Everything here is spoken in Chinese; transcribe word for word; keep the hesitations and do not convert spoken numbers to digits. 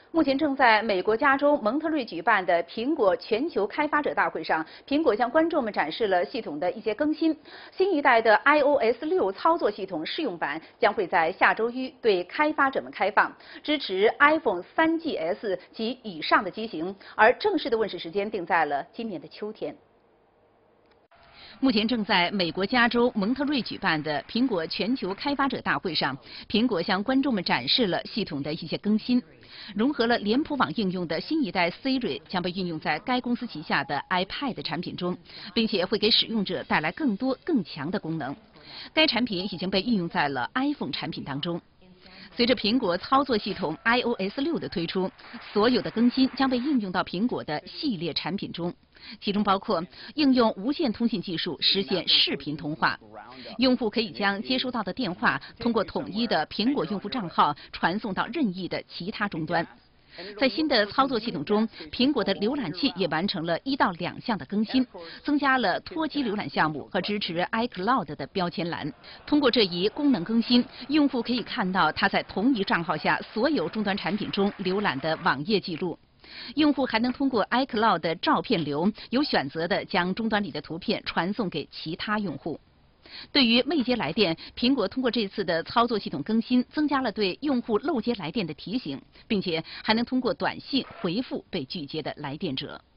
目前正在美国加州蒙特瑞举办的苹果全球开发者大会上，苹果向观众们展示了系统的一些更新。新一代的 iOS 六操作系统试用版将会在下周一对开发者们开放，支持 iPhone 三 G S 及以上的机型，而正式的问世时间定在了今年的秋天。 目前正在美国加州蒙特瑞举办的苹果全球开发者大会上，苹果向观众们展示了系统的一些更新，融合了脸谱网应用的新一代 Siri 将被运用在该公司旗下的 iPad 产品中，并且会给使用者带来更多更强的功能。该产品已经被运用在了 iPhone 产品当中。 随着苹果操作系统 iOS 六的推出，所有的更新将被应用到苹果的系列产品中，其中包括应用无线通信技术实现视频通话，用户可以将接收到的电话通过统一的苹果用户账号传送到任意的其他终端。 在新的操作系统中，苹果的浏览器也完成了一到两项的更新，增加了脱机浏览项目和支持 iCloud 的标签栏。通过这一功能更新，用户可以看到他在同一账号下所有终端产品中浏览的网页记录。用户还能通过 iCloud 的照片流，有选择的将终端里的图片传送给其他用户。 对于未接来电，苹果通过这次的操作系统更新，增加了对用户漏接来电的提醒，并且还能通过短信回复被拒接的来电者。